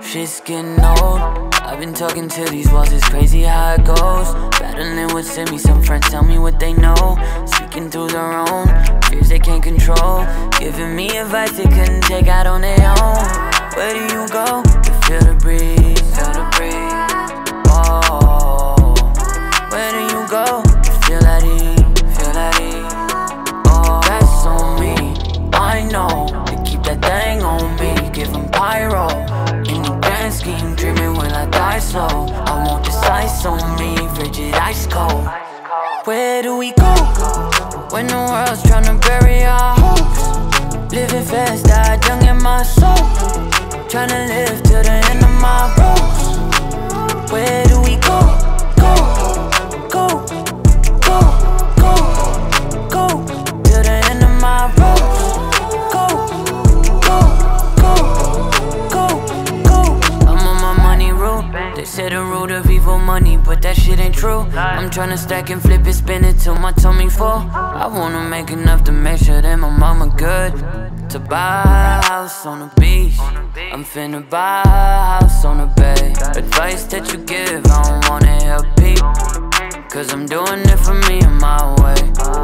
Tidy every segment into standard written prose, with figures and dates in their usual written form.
shit's getting old. I've been talking to these walls, it's crazy how it goes. Battling what's in me, some friends tell me what they know. Speaking through their own fears they can't control, giving me advice they couldn't take out on their own. Where do you go to feel the breeze? Feel the breeze. Oh, where do you go to feel that heat? Feel that heat. Oh, that's on me. I know to keep that thing on me. Give 'em pyro. In the grand scheme, dreaming will I die slow. I want this ice on me, frigid ice cold. Where do we go when the world's tryna bury our hopes? Living fast, died young in my soul. Tryna live to the end of my ropes. Where do we go? Go, go, go, go, go to the end of my ropes. Go, go, go, go, go. I'm on my money route. They say the root of evil money, but that shit ain't true. I'm tryna stack and flip it, spin it till my tummy full. I wanna make enough to make sure that my mama good. To buy a house on the beach, I'm finna buy a house on the bay. Advice that you give, I don't wanna help people, cause I'm doing it for me in my way.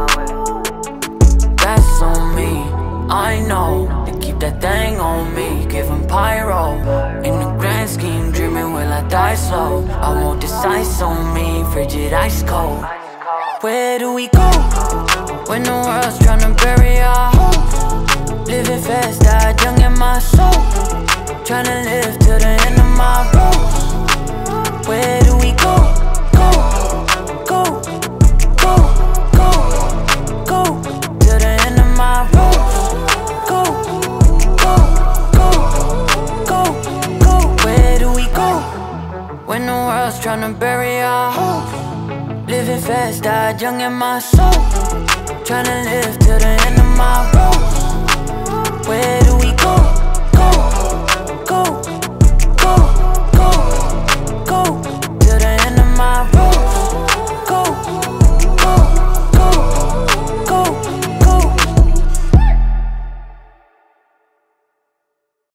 That's on me, I know to keep that thing on me. Give 'em pyro. In the grand scheme, dreaming will I die slow. I want this ice on me, frigid ice cold. Where do we go when the world's tryna bury our hopes? Living fast, died young in my soul. Tryna live to the end of my ropes. Where do we go? Go, go, go, go, go to the end of my ropes. Go, go, go, go, go. Where do we go when the world's tryna bury our hopes? Living fast, died young in my soul. Tryna live to the end of my ropes. Where